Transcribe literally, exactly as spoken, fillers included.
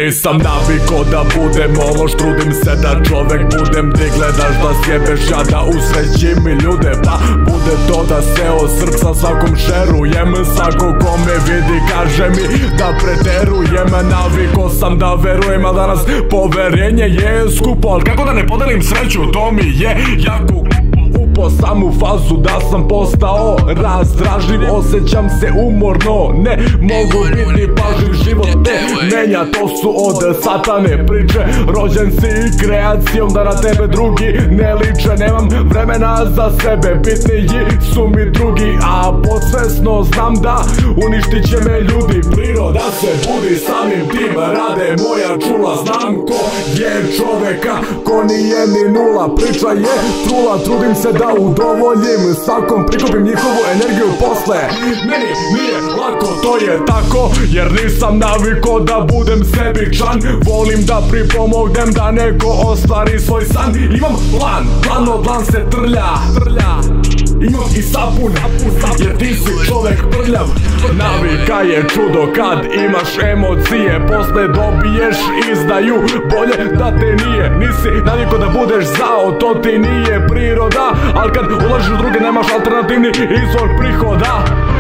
nisam naviko da budem ovo, štrudim se da čovek budem. Ti gledaš da sjebeš, ja da usrećim mi ljude. Pa bude to da se od srca svakom šerujem. Svako ko me vidi kaže mi da preterujem. Naviko sam da verujem, a danas poverenje je skupo. Al kako da ne podelim sreću, to mi je jako po samu fazu da sam postao razdražljiv. Osjećam se umorno, ne mogu biti pažljiv. Život te menja, to su od satane priče. Rođen si kreacijom da na tebe drugi ne liče. Nemam vremena za sebe, bitniji su mi drugi. A podsvesno znam da uništit će me ljudi. Priroda se budi, samim tim rade moja čula. Znam ko je čoveka, ko nije ni nula. Priča je trula, trudim se da udovoljim svakom, prikupim njihovu energiju posle. Meni nije lako, to je tako, jer nisam naviko da budem sebičan. Volim da pripomognem da neko ostvari svoj san. Imam plan, plan od plan se trlja, trlja. Imam i sapun, jer ti si čovek prljav. Navika je čudo kad imaš emocije, posle dobiješ izdaju. Bolje da te nije, nisi naviko da budeš zao, to ti nije priroda. Al kad ulažiš u druge nemaš alternativni izvor prihoda.